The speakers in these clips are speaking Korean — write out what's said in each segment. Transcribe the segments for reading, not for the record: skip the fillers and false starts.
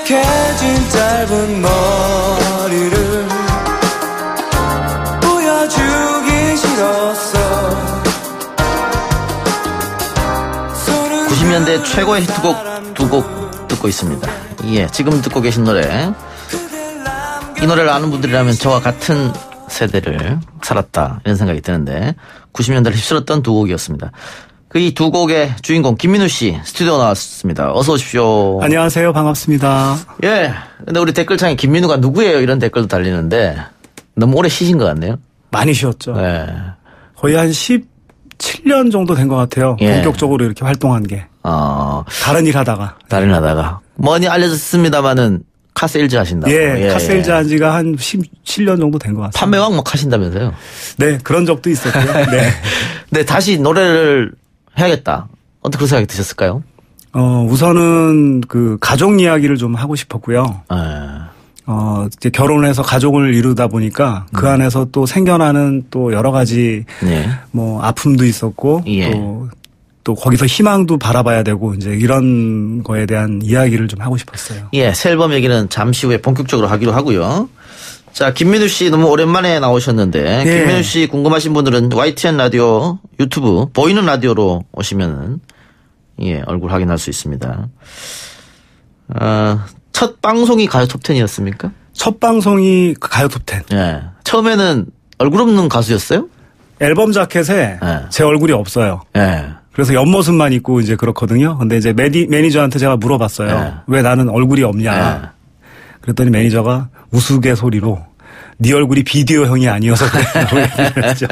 익숙해진 짧은 머리를 보여주기 싫었어. 90년대 최고의 히트곡 두 곡 듣고 있습니다. 예, 지금 듣고 계신 노래, 이 노래를 아는 분들이라면 저와 같은 세대를 살았다 이런 생각이 드는데 90년대를 휩쓸었던 두 곡이었습니다. 그 이 두 곡의 주인공 김민우 씨 스튜디오 나왔습니다. 어서 오십시오. 안녕하세요. 반갑습니다. 예. 근데 우리 댓글창에 김민우가 누구예요? 이런 댓글도 달리는데 너무 오래 쉬신 것 같네요. 많이 쉬었죠. 예. 거의 한 17년 정도 된 것 같아요. 예. 본격적으로 이렇게 활동한 게. 다른 일 하다가. 많이 알려졌습니다마는 카세일즈 하신다고. 예, 카세일즈 한 지가 한 17년 정도 된 것 같습니다. 판매왕 막 하신다면서요? 네, 그런 적도 있었고요. 네. 네, 다시 노래를 해야겠다. 어떻게 그런 생각이 드셨을까요? 우선은 그 가족 이야기를 좀 하고 싶었고요. 이제 결혼을 해서 가족을 이루다 보니까 그 안에서 또 생겨나는 또 여러 가지 뭐 아픔도 있었고 또 거기서 희망도 바라봐야 되고 이제 이런 거에 대한 이야기를 좀 하고 싶었어요. 예, 새 앨범 얘기는 잠시 후에 본격적으로 하기로 하고요. 자, 김민우 씨 너무 오랜만에 나오셨는데 김민우 씨 궁금하신 분들은 YTN 라디오 유튜브 보이는 라디오로 오시면은 얼굴 확인할 수 있습니다. 첫 방송이 가요 톱10이었습니까? 첫 방송이 가요 톱10. 예. 처음에는 얼굴 없는 가수였어요? 앨범 자켓에 제 얼굴이 없어요. 그래서 옆모습만 있고 이제 그렇거든요. 근데 이제 매니저한테 제가 물어봤어요. 왜 나는 얼굴이 없냐. 그랬더니 매니저가 우스갯소리로 네 얼굴이 비디오형이 아니어서 그랬죠.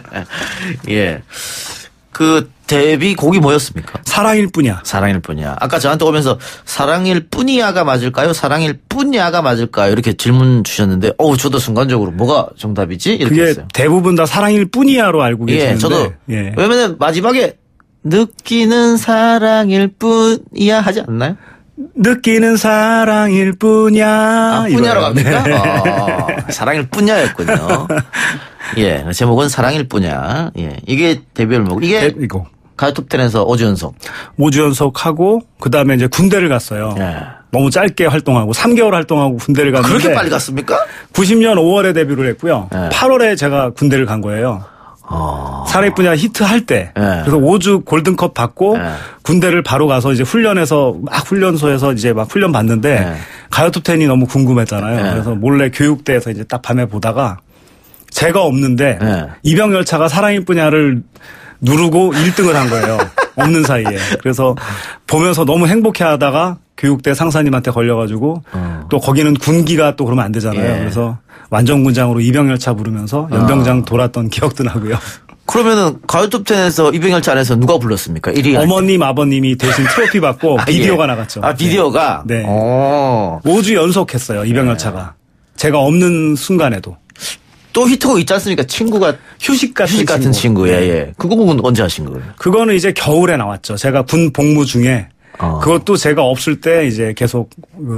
예. 그 데뷔 곡이 뭐였습니까? 사랑일 뿐이야. 사랑일 뿐이야. 아까 저한테 오면서 사랑일 뿐이야가 맞을까요? 사랑일 뿐이야가 맞을까요? 이렇게 질문 주셨는데 저도 순간적으로 뭐가 정답이지? 이렇게 그게 했어요. 대부분 다 사랑일 뿐이야로 알고 계시는데. 예, 저도. 왜냐면 마지막에 느끼는 사랑일 뿐이야 하지 않나요? 느끼는 사랑일 뿐이야. 뿐이야로 갑니까? 사랑일 뿐이야였군요. 예, 제목은 사랑일 뿐이야. 예, 이게 데뷔 앨범. 이게 가요 톱10에서 5주 연속. 5주 연속하고 그다음에 이제 군대를 갔어요. 너무 짧게 활동하고 3개월 활동하고 군대를 갔는데. 그렇게 빨리 갔습니까? 90년 5월에 데뷔를 했고요. 8월에 제가 군대를 간 거예요. 사랑일 뿐이야 히트 할 때. 그래서 5주 골든컵 받고 군대를 바로 가서 이제 훈련해서 막 훈련소에서 이제 막 훈련 받는데 가요 톱10이 너무 궁금했잖아요. 그래서 몰래 교육대에서 이제 딱 밤에 보다가 제가 없는데 이병열차가 사랑일 뿐이야를 누르고 1등을 한 거예요. 없는 사이에. 그래서 보면서 너무 행복해하다가 교육대 상사님한테 걸려가지고 또 거기는 군기가 또 그러면 안 되잖아요. 그래서 완전군장으로 이병열차 부르면서 연병장 돌았던 기억도 나고요. 그러면은 가요 톱10에서 이병열차 안에서 누가 불렀습니까? 1위 어머님 아버님이 대신 트로피 받고 비디오가 나갔죠. 비디오가? 네. 5주 연속했어요. 이병열차가. 제가 없는 순간에도. 또 히트곡 있지 않습니까? 친구가 휴식 같은 친구. 예. 그 곡은 언제 하신 거예요? 그거는 이제 겨울에 나왔죠. 제가 군 복무 중에 그것도 제가 없을 때 이제 계속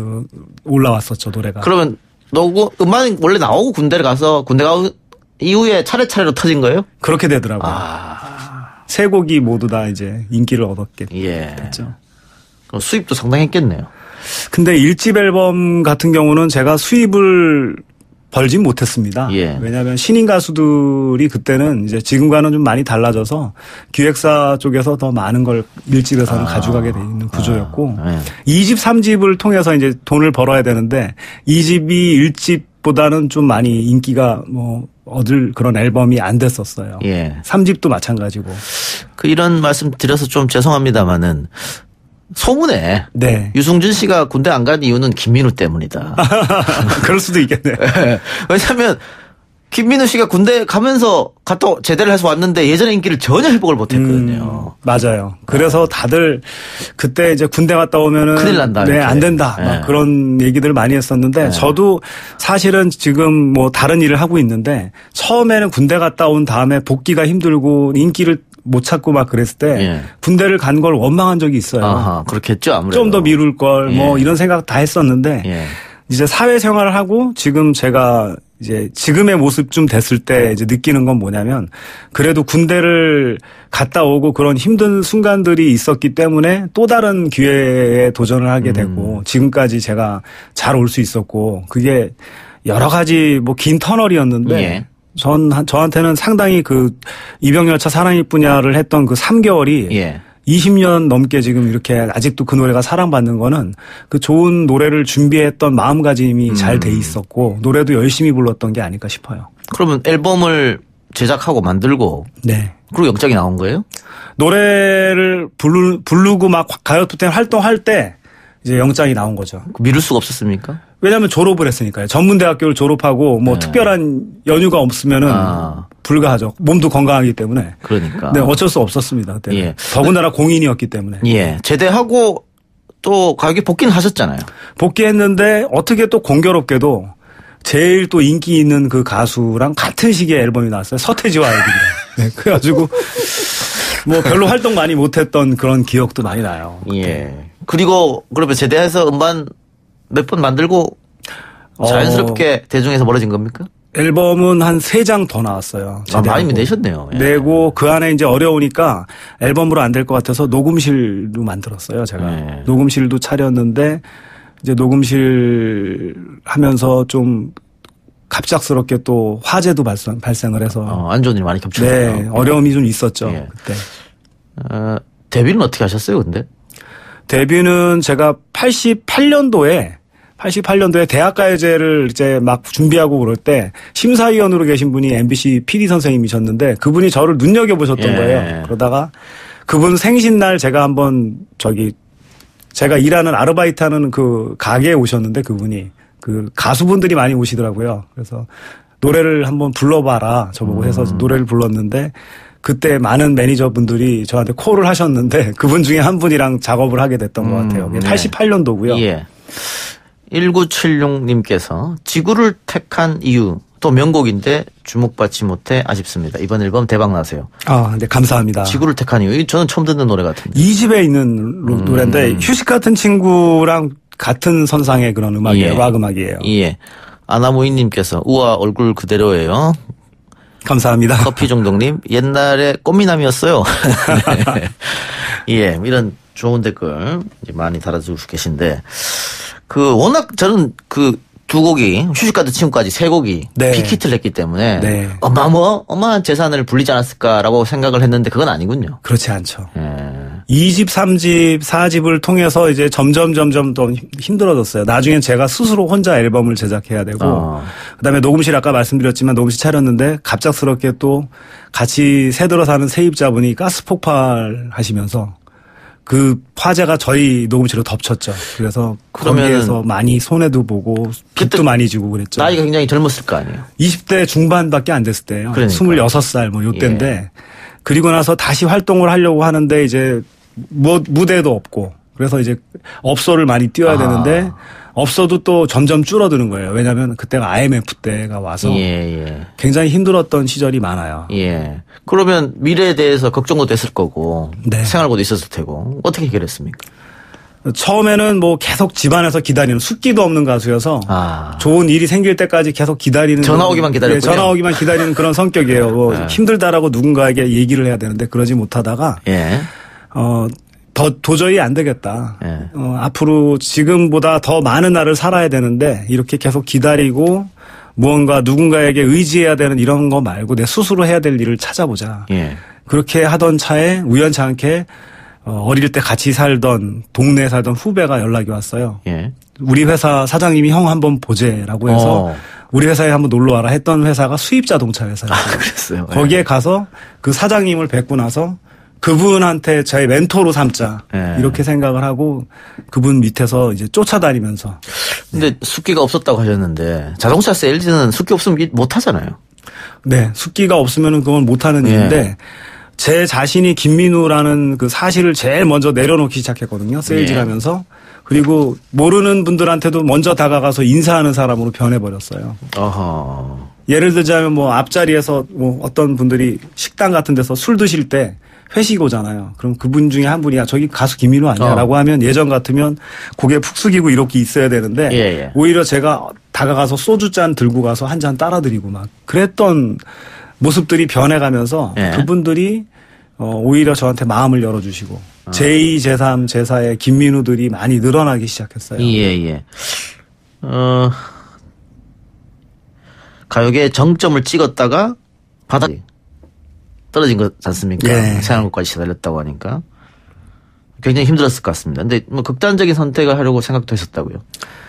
올라왔었죠, 노래가. 그러면 음악이 원래 나오고 군대 가 이후에 차례차례로 터진 거예요? 그렇게 되더라고요. 세 곡이 모두 다 이제 인기를 얻었게 됐죠. 그럼 수입도 상당히 했겠네요. 근데 1집 앨범 같은 경우는 제가 수입을 벌진 못했습니다. 왜냐하면 신인 가수들이 그때는 이제 지금과는 좀 많이 달라져서 기획사 쪽에서 더 많은 걸 1집에서는 가져가게 돼 있는 구조였고 2집, 3집을 통해서 이제 돈을 벌어야 되는데 2집이 1집보다는 좀 많이 인기가 얻을 그런 앨범이 안 됐었어요. 3집도 마찬가지고. 이런 말씀 드려서 좀 죄송합니다만은 소문에 유승준 씨가 군대 안 간 이유는 김민우 때문이다. 그럴 수도 있겠네요. 왜냐하면 김민우 씨가 군대 가면서 제대를 해서 왔는데 예전의 인기를 전혀 회복을 못했거든요. 맞아요. 그래서 다들 그때 이제 군대 갔다 오면은 큰일 난다. 안 된다. 막 그런 얘기들을 많이 했었는데 저도 사실은 지금 다른 일을 하고 있는데 처음에는 군대 갔다 온 다음에 복귀가 힘들고 인기를 못 찾고 막 그랬을 때 군대를 간 걸 원망한 적이 있어요. 그렇겠죠. 아무래도. 좀 더 미룰 걸 이런 생각 다 했었는데 이제 사회생활을 하고 지금 제가 이제 지금의 모습쯤 됐을 때 이제 느끼는 건 뭐냐면 그래도 군대를 갔다 오고 그런 힘든 순간들이 있었기 때문에 또 다른 기회에 도전을 하게 되고 지금까지 제가 잘 올 수 있었고 그게 여러 가지 뭐 긴 터널이었는데 예. 저한테는 상당히 그 이병열차 사랑일 뿐야를 했던 그 3개월이 예. 20년 넘게 지금 이렇게 아직도 그 노래가 사랑받는 거는 그 좋은 노래를 준비했던 마음가짐이 잘 돼 있었고 노래도 열심히 불렀던 게 아닐까 싶어요. 그러면 앨범을 제작하고 만들고 네. 그리고 영장이 나온 거예요? 노래를 부르고 막 가요톱 10 활동할 때 이제 영장이 나온 거죠. 미룰 수가 없었습니까? 왜냐하면 졸업을 했으니까요. 전문대학교를 졸업하고 뭐 특별한 연유가 없으면은 불가하죠. 몸도 건강하기 때문에. 그러니까. 네, 어쩔 수 없었습니다. 그때. 예. 더군다나 공인이었기 때문에. 예. 제대하고 또 가요계 복귀는 하셨잖아요. 복귀했는데 어떻게 또 공교롭게도 제일 또 인기 있는 그 가수랑 같은 시기에 앨범이 나왔어요. 서태지와 아이들이랑. 네, 그래가지고 뭐 별로 활동 많이 못했던 그런 기억도 많이 나요. 그때. 예. 그리고 그러면 제대해서 음반 몇 번 만들고 자연스럽게 대중에서 멀어진 겁니까? 앨범은 한 3장 더 나왔어요. 많이 내셨네요. 예. 내고 그 안에 이제 어려우니까 앨범으로 안 될 것 같아서 녹음실도 만들었어요. 제가. 예. 녹음실도 차렸는데 이제 녹음실 하면서 좀 갑작스럽게 또 화재도 발생을 해서 안 좋은 일이 많이 겹쳤어요. 네, 어려움이 좀 있었죠. 예. 그때. 데뷔는 어떻게 하셨어요, 근데? 데뷔는 제가 88년도에 대학가요제를 이제 막 준비하고 그럴 때 심사위원으로 계신 분이 MBC PD 선생님이셨는데 그분이 저를 눈여겨보셨던 예. 거예요. 그러다가 그분 생신날 제가 한번 제가 일하는 아르바이트하는 그 가게에 오셨는데 그분이 그 가수분들이 많이 오시더라고요. 그래서 노래를 한번 불러봐라 저보고 해서 노래를 불렀는데 그때 많은 매니저분들이 저한테 콜을 하셨는데 그분 중에 한 분이랑 작업을 하게 됐던 것 같아요. 88년도고요. 예. 1976님께서 지구를 택한 이유 또 명곡인데 주목받지 못해 아쉽습니다. 이번 앨범 대박 나세요. 아, 네, 감사합니다. 지구를 택한 이유 저는 처음 듣는 노래 같은데. 2집에 있는 노래인데 휴식 같은 친구랑 같은 선상의 그런 음악이에요. 예. 락 음악이에요. 예. 아나모이님께서 우와 얼굴 그대로예요. 감사합니다. 커피종동님 옛날에 꽃미남이었어요. 네. 예, 이런 좋은 댓글 이제 많이 달아주고 계신데 워낙 저는 두 곡이 휴식 같은 친구까지 3곡이 네. 빅히트를 했기 때문에 네. 어마어마한 재산을 불리지 않았을까라고 생각을 했는데 그건 아니군요. 그렇지 않죠. 예. 2집, 3집, 4집을 통해서 이제 점점 더 힘들어졌어요. 나중엔 제가 스스로 혼자 앨범을 제작해야 되고 그다음에 녹음실 아까 말씀드렸지만 녹음실 차렸는데 갑작스럽게 또 같이 새들어 사는 세입자분이 가스 폭발하시면서 그 화재가 저희 녹음실로 덮쳤죠. 그래서 거기에서 많이 손해도 보고 빚도 많이 지고 그랬죠. 나이가 굉장히 젊었을 거 아니에요. 20대 중반밖에 안 됐을 때예요. 그러니까. 26살 뭐 요때인데 예. 그리고 나서 다시 활동을 하려고 하는데 이제 무대도 없고 그래서 이제 업소를 많이 뛰어야 되는데 업소도 또 점점 줄어드는 거예요. 왜냐하면 그때가 IMF 때가 와서 굉장히 힘들었던 시절이 많아요. 예. 그러면 미래에 대해서 걱정도 됐을 거고 네. 생활고도 있었을 테고 어떻게 해결했습니까? 처음에는 뭐 계속 집안에서 기다리는 숫기도 없는 가수여서 좋은 일이 생길 때까지 계속 기다리는 전화 오기만 기다렸군요. 네, 전화 오기만 기다리는 그런 성격이에요. 뭐 힘들다라고 누군가에게 얘기를 해야 되는데 그러지 못하다가 더 도저히 안 되겠다. 앞으로 지금보다 더 많은 날을 살아야 되는데 이렇게 계속 기다리고 무언가 누군가에게 의지해야 되는 이런 거 말고 내 스스로 해야 될 일을 찾아보자. 그렇게 하던 차에 우연치 않게 어릴 때 같이 살던 동네에 살던 후배가 연락이 왔어요. 우리 회사 사장님이 형 한번 보재라고 해서 우리 회사에 한번 놀러 와라 했던 회사가 수입자동차 회사였어요. 그랬어요. 거기에 가서 그 사장님을 뵙고 나서 그분한테 저의 멘토로 삼자 이렇게 생각을 하고 그분 밑에서 이제 쫓아다니면서. 근데 숫기가 없었다고 하셨는데 자동차 세일즈는 숫기 없으면 못 하잖아요. 네, 숫기가 없으면은 그건 못 하는 일인데 제 자신이 김민우라는 그 사실을 제일 먼저 내려놓기 시작했거든요. 세일즈를 하면서. 그리고 모르는 분들한테도 먼저 다가가서 인사하는 사람으로 변해버렸어요. 예를 들자면 뭐 앞자리에서 뭐 어떤 분들이 식당 같은 데서 술 드실 때 회식 오잖아요. 그럼 그분 중에 한 분이 저기 가수 김민우 아니야? 라고 하면 예전 같으면 고개 푹 숙이고 이렇게 있어야 되는데 오히려 제가 다가가서 소주잔 들고 가서 한 잔 따라드리고 막 그랬던 모습들이 변해가면서 예. 그분들이 오히려 저한테 마음을 열어주시고 제2, 제3, 제4의 김민우들이 많이 늘어나기 시작했어요. 예. 가요계의 정점을 찍었다가 바닥 떨어진 것 않습니까? 예. 생활고까지 시달렸다고 하니까 굉장히 힘들었을 것 같습니다. 근데 뭐 극단적인 선택을 하려고 생각도 했었다고요.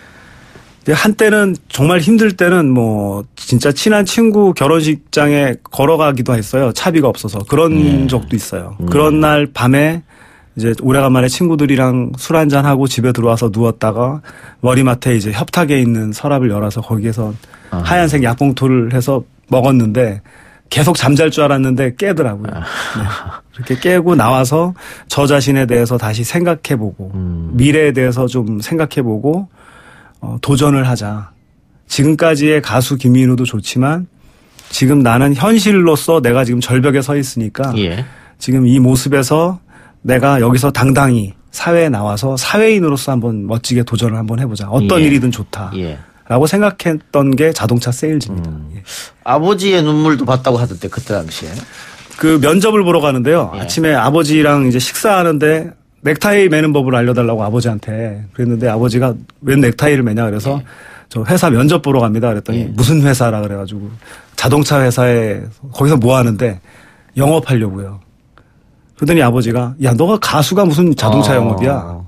한때는 정말 힘들 때는 뭐 진짜 친한 친구 결혼식장에 걸어가기도 했어요. 차비가 없어서 그런 적도 있어요. 그런 날 밤에 이제 오래간만에 친구들이랑 술 한잔 하고 집에 들어와서 누웠다가 머리맡에 이제 협탁에 있는 서랍을 열어서 거기에서 하얀색 약봉투를 해서 먹었는데 계속 잠잘 줄 알았는데 깨더라고요. 네. 그렇게 깨고 나와서 저 자신에 대해서 다시 생각해보고 미래에 대해서 좀 생각해보고 도전을 하자. 지금까지의 가수 김민우도 좋지만 지금 나는 현실로서 내가 지금 절벽에 서 있으니까 예. 지금 이 모습에서 내가 여기서 당당히 사회에 나와서 사회인으로서 한번 멋지게 도전을 한번 해보자. 어떤 예. 일이든 좋다. 예. 라고 생각했던 게 자동차 세일즈입니다. 예. 아버지의 눈물도 봤다고 하던데 그때 당시에. 그 면접을 보러 가는데요. 예. 아침에 아버지랑 이제 식사하는데 넥타이 매는 법을 알려달라고 아버지한테 그랬는데 아버지가 웬 넥타이를 매냐 그래서 저 회사 면접 보러 갑니다 그랬더니 무슨 회사라 그래가지고 자동차 회사에 거기서 뭐 하는데 영업하려고요. 그러더니 아버지가 야 너가 가수가 무슨 자동차 영업이야.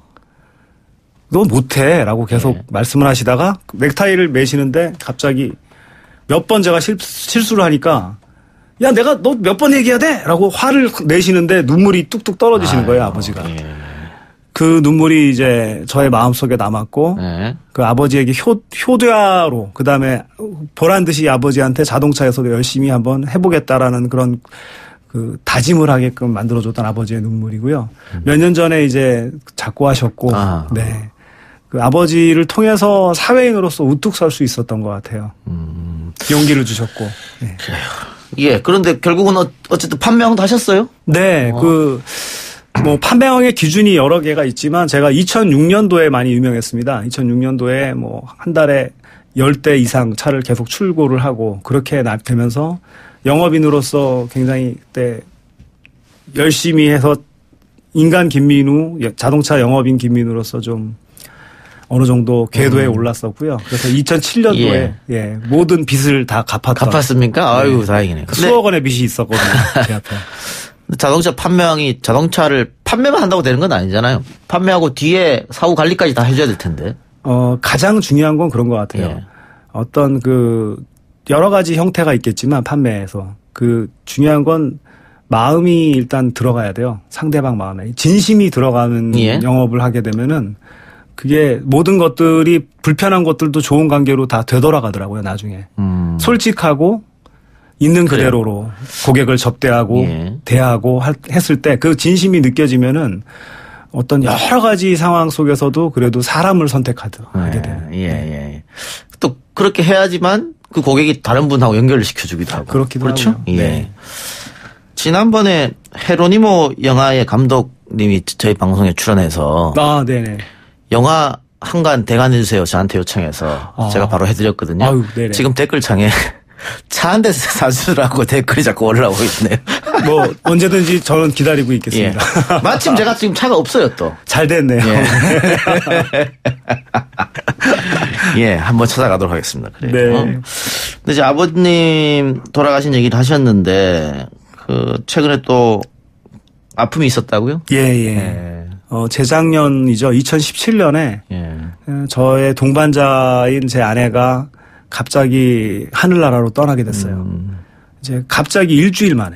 너 못해 라고 계속 말씀을 하시다가 넥타이를 매시는데 갑자기 몇 번 제가 실수를 하니까 야 내가 너 몇 번 얘기해야 돼 라고 화를 내시는데 눈물이 뚝뚝 떨어지시는 거예요 아버지가. 그 눈물이 이제 저의 마음속에 남았고 그 아버지에게 효도야로 그다음에 보란 듯이 아버지한테 자동차에서도 열심히 한번 해보겠다라는 그런 그 다짐을 하게끔 만들어줬던 아버지의 눈물이고요. 몇 년 전에 이제 작고하셨고 네. 그 아버지를 통해서 사회인으로서 우뚝 설 수 있었던 것 같아요. 용기를 주셨고. 네. 그래요. 예. 그런데 결국은 어쨌든 판매왕도 하셨어요? 네. 뭐 판매왕의 기준이 여러 개가 있지만 제가 2006년도에 많이 유명했습니다. 2006년도에 뭐 한 달에 10대 이상 차를 계속 출고를 하고 그렇게 되면서 영업인으로서 굉장히 그때 열심히 해서 인간 김민우, 자동차 영업인 김민우로서 좀 어느 정도 궤도에 올랐었고요. 그래서 2007년도에 모든 빚을 다 갚았습니까? 아유, 네. 다행이네요. 수억 원의 빚이 있었거든요. 제 앞에. 자동차 판매왕이 자동차를 판매만 한다고 되는 건 아니잖아요. 판매하고 뒤에 사후 관리까지 다 해줘야 될 텐데. 가장 중요한 건 그런 것 같아요. 어떤 여러 가지 형태가 있겠지만 판매에서 중요한 건 마음이 일단 들어가야 돼요. 상대방 마음에. 진심이 들어가는 영업을 하게 되면은 그게 모든 것들이 불편한 것들도 좋은 관계로 다 되돌아가더라고요, 나중에. 솔직하고 있는 그대로로 고객을 접대하고 대하고 했을 때 그 진심이 느껴지면은 어떤 여러 가지 상황 속에서도 그래도 사람을 선택하게 되는. 또 그렇게 해야지만 그 고객이 다른 분하고 연결을 시켜주기도 하고. 그렇기도 그렇죠? 하고요. 예. 네. 지난번에 헤로니모 영화의 감독님이 저희 방송에 출연해서. 네네. 영화 한간 대관해주세요. 저한테 요청해서 제가 바로 해드렸거든요. 아유, 지금 댓글창에 차 한 대 사주라고 댓글이 자꾸 올라오고 있네요. 뭐 언제든지 저는 기다리고 있겠습니다. 마침 제가 지금 차가 없어요 또. 잘 됐네요. 한번 찾아가도록 하겠습니다. 그래요. 네. 근데 이제 아버님 돌아가신 얘기를 하셨는데 최근에 또 아픔이 있었다고요? 재작년이죠. 2017년에 저의 동반자인 제 아내가 갑자기 하늘나라로 떠나게 됐어요. 이제 갑자기 일주일 만에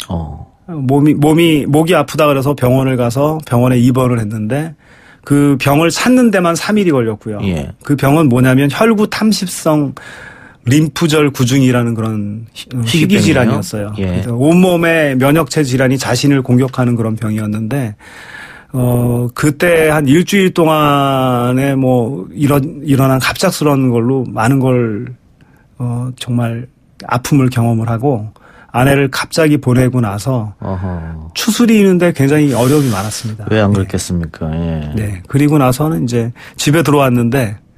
목이 아프다 그래서 병원을 가서 병원에 입원을 했는데 그 병을 찾는 데만 3일이 걸렸고요. 그 병은 뭐냐면 혈구 탐습성 림프절 구중이라는 그런 희귀 질환이었어요. 그래서 온몸의 면역체 질환이 자신을 공격하는 그런 병이었는데 그때 한 일주일 동안에 뭐 일어난 갑작스러운 걸로 많은 걸 정말 아픔을 경험을 하고 아내를 갑자기 보내고 나서 추스리는데 굉장히 어려움이 많았습니다. 왜 안 그랬겠습니까? 네. 그리고 나서는 이제 집에 들어왔는데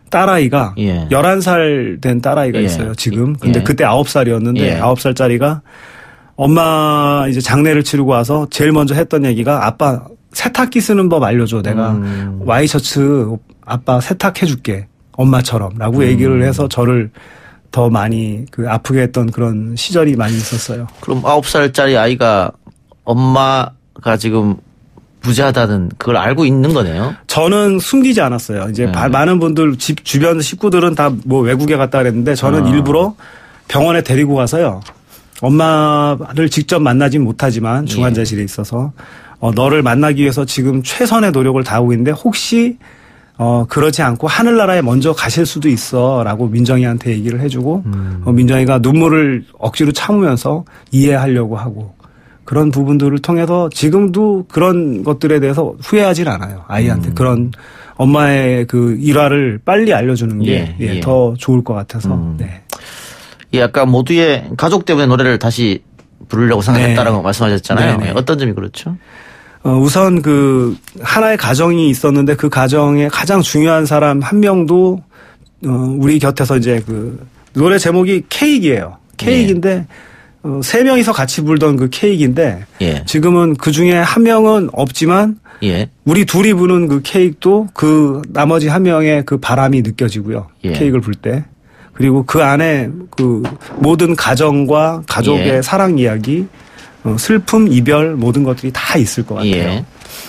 딸아이가 11살 된 딸아이가 있어요. 지금. 근데 그때 9살이었는데 9살짜리가 엄마 이제 장례를 치르고 와서 제일 먼저 했던 얘기가 아빠 세탁기 쓰는 법 알려줘. 내가 와이셔츠 아빠 세탁해줄게. 엄마처럼. 라고 얘기를 해서 저를 더 많이 아프게 했던 그런 시절이 많이 있었어요. 그럼 9살짜리 아이가 엄마가 지금 부자다는 그걸 알고 있는 거네요? 저는 숨기지 않았어요. 이제 많은 분들 집 주변 식구들은 다 뭐 외국에 갔다 그랬는데 저는 일부러 병원에 데리고 가서요. 엄마를 직접 만나진 못하지만 중환자실에 있어서 너를 만나기 위해서 지금 최선의 노력을 다하고 있는데 혹시 그러지 않고 하늘나라에 먼저 가실 수도 있어라고 민정이한테 얘기를 해주고 민정이가 눈물을 억지로 참으면서 이해하려고 하고 그런 부분들을 통해서 지금도 그런 것들에 대해서 후회하진 않아요. 아이한테 그런 엄마의 그 일화를 빨리 알려주는 게 더 좋을 것 같아서. 네. 예, 아까 모두의 가족 때문에 노래를 다시 부르려고 생각했다라고 말씀하셨잖아요. 네네. 어떤 점이 그렇죠? 우선 그 하나의 가정이 있었는데 그 가정에 가장 중요한 사람 한 명도 우리 곁에서 이제 그 노래 제목이 케이크예요. 케이크인데 3명이서 같이 불던 그 케이크인데 지금은 그 중에 한 명은 없지만 우리 둘이 부는 그 케이크도 그 나머지 한 명의 그 바람이 느껴지고요. 케이크를 불 때. 그리고 그 안에 그 모든 가정과 가족의 사랑 이야기, 슬픔, 이별 모든 것들이 다 있을 것 같아요.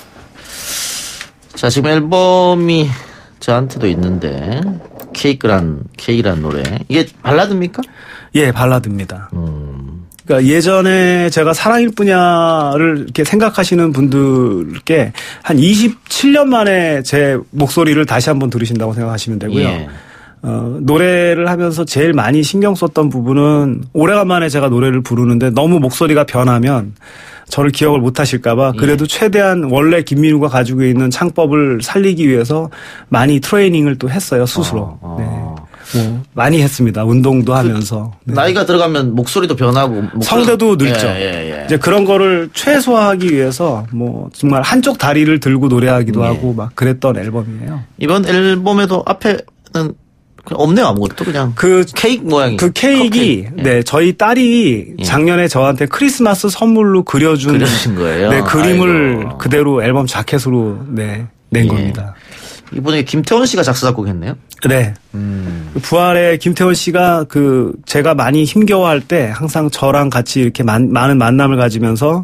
자, 지금 앨범이 저한테도 있는데 케이크란 노래. 이게 발라드입니까? 예, 발라드입니다. 그러니까 예전에 제가 사랑일 뿐야를 이렇게 생각하시는 분들께 한 27년 만에 제 목소리를 다시 한번 들으신다고 생각하시면 되고요. 노래를 하면서 제일 많이 신경 썼던 부분은 오래간만에 제가 노래를 부르는데 너무 목소리가 변하면 저를 기억을 못 하실까봐 그래도 최대한 원래 김민우가 가지고 있는 창법을 살리기 위해서 많이 트레이닝을 또 했어요, 스스로. 네. 뭐 많이 했습니다. 운동도 하면서. 네. 나이가 들어가면 목소리도 변하고. 성대도 늙죠. 이제 그런 거를 최소화하기 위해서 뭐 정말 한쪽 다리를 들고 노래하기도 하고 막 그랬던 앨범이에요. 이번 앨범에도 앞에는 없네요, 아무것도. 그냥 그 케이크 모양이. 그 케이크가 저희 딸이 작년에 저한테 크리스마스 선물로 그려준 거예요. 네, 그림을 그대로 앨범 자켓으로 낸 겁니다. 이번에 김태원 씨가 작사 작곡했네요. 네. 부활의 김태원 씨가 제가 많이 힘겨워할 때 항상 저랑 같이 이렇게 많은 만남을 가지면서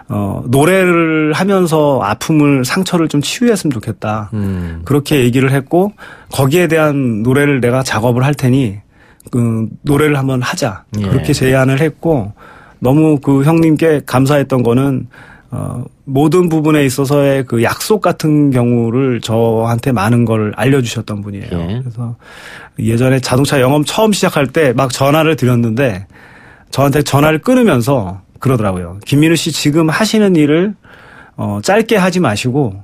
노래를 하면서 아픔을 상처를 좀 치유했으면 좋겠다. 그렇게 얘기를 했고 거기에 대한 노래를 내가 작업을 할 테니 노래를 한번 하자. 그렇게 제안을 했고 너무 그 형님께 감사했던 거는 모든 부분에 있어서의 그 약속 같은 경우를 저한테 많은 걸 알려주셨던 분이에요. 그래서 예전에 자동차 영업 처음 시작할 때 막 전화를 드렸는데 저한테 전화를 끊으면서 그러더라고요. 김민우 씨 지금 하시는 일을 짧게 하지 마시고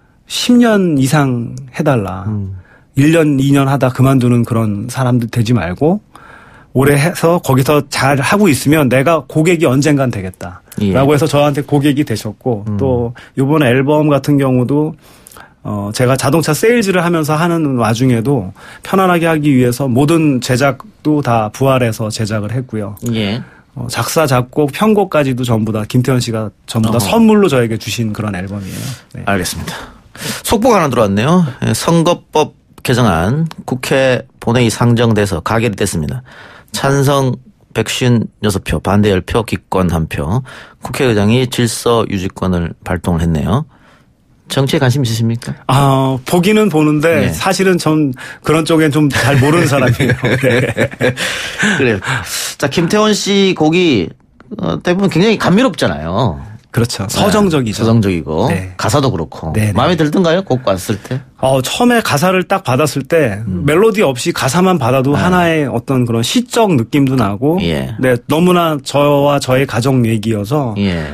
10년 이상 해달라. 1년, 2년 하다 그만두는 그런 사람들 되지 말고 오래 해서 거기서 잘 하고 있으면 내가 고객이 언젠간 되겠다. 라고 해서 저한테 고객이 되셨고 또 이번에 앨범 같은 경우도 제가 자동차 세일즈를 하면서 하는 와중에도 편안하게 하기 위해서 모든 제작도 다 부활해서 제작을 했고요. 작사, 작곡, 편곡까지도 전부 다 김태원 씨가 전부 다 선물로 저에게 주신 그런 앨범이에요. 네. 알겠습니다. 속보가 하나 들어왔네요. 선거법 개정안 국회 본회의 상정돼서 가결이 됐습니다. 찬성 156표, 반대 10표, 기권 1표. 국회의장이 질서 유지권을 발동을 했네요. 정치에 관심 있으십니까? 보기는 보는데 사실은 전 그런 쪽엔 좀 잘 모르는 사람이에요. 네. 그래요. 자, 김태원 씨 곡이 대부분 굉장히 감미롭잖아요. 그렇죠. 서정적이죠. 서정적이고 가사도 그렇고. 마음에 들던가요? 곡 왔을 때? 처음에 가사를 딱 받았을 때 멜로디 없이 가사만 받아도 하나의 어떤 그런 시적 느낌도 나고 너무나 저와 저의 가족 얘기여서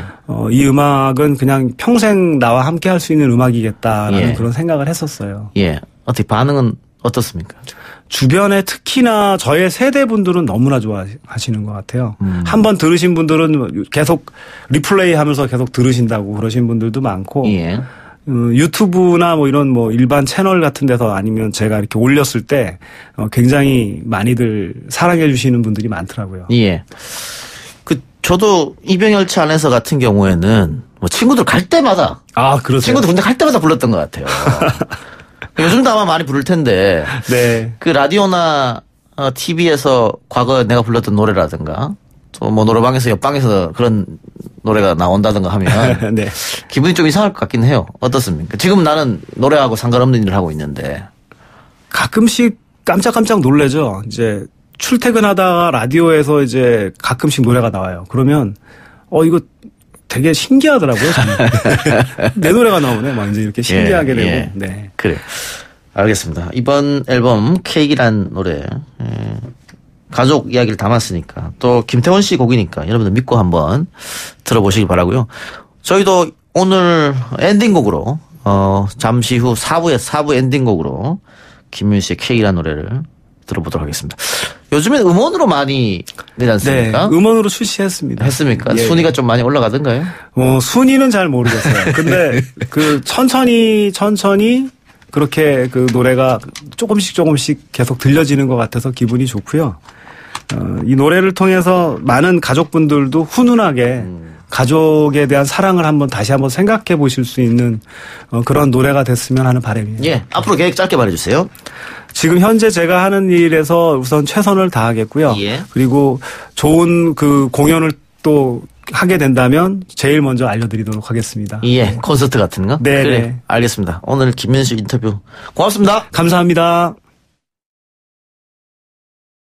이 음악은 그냥 평생 나와 함께 할 수 있는 음악이겠다라는 그런 생각을 했었어요. 어떻게 반응은 어떻습니까? 주변에 특히나 저의 세대 분들은 너무나 좋아하시는 것 같아요. 한번 들으신 분들은 계속 리플레이 하면서 계속 들으신다고 그러신 분들도 많고 유튜브나 뭐 이런 뭐 일반 채널 같은 데서 아니면 제가 이렇게 올렸을 때 굉장히 많이들 사랑해 주시는 분들이 많더라고요. 예. 저도 이병열차 안에서 같은 경우에는 뭐 친구들 갈 때마다. 그렇죠. 친구들 군대 갈 때마다 불렀던 것 같아요. 요즘도 아마 많이 부를 텐데. 네. 그 라디오나 TV에서 과거 내가 불렀던 노래라든가 또 뭐 노래방에서 옆방에서 그런 노래가 나온다든가 하면 네. 기분이 좀 이상할 것 같긴 해요. 어떻습니까? 지금 나는 노래하고 상관없는 일을 하고 있는데 가끔씩 깜짝깜짝 놀래죠. 이제 출퇴근하다가 라디오에서 이제 가끔씩 노래가 나와요. 그러면 이거 되게 신기하더라고요. 내 노래가 나오네. 막 이제 이렇게 신기하게 되고. 예. 네. 그래. 알겠습니다. 이번 앨범 케이크란 노래 가족 이야기를 담았으니까 또 김태원 씨 곡이니까 여러분들 믿고 한번 들어보시기 바라고요. 저희도 오늘 엔딩곡으로 잠시 후 4부 엔딩곡으로 김윤 씨의 케이크란 노래를 들어보도록 하겠습니다. 요즘엔 음원으로 많이 내지 않습니까? 네, 음원으로 출시했습니다. 했습니까? 예. 순위가 좀 많이 올라가던가요? 순위는 잘 모르겠어요. 근데 천천히 그렇게 그 노래가 조금씩 계속 들려지는 것 같아서 기분이 좋고요. 이 노래를 통해서 많은 가족분들도 훈훈하게 가족에 대한 사랑을 다시 한번 생각해 보실 수 있는 그런 노래가 됐으면 하는 바람이에요. 예. 앞으로 계획 짧게 말해주세요. 지금 현재 제가 하는 일에서 우선 최선을 다하겠고요. 예. 그리고 좋은 그 공연을 또 하게 된다면 제일 먼저 알려드리도록 하겠습니다. 예. 콘서트 같은 거? 네. 그래. 알겠습니다. 오늘 김민수 인터뷰 고맙습니다. 감사합니다.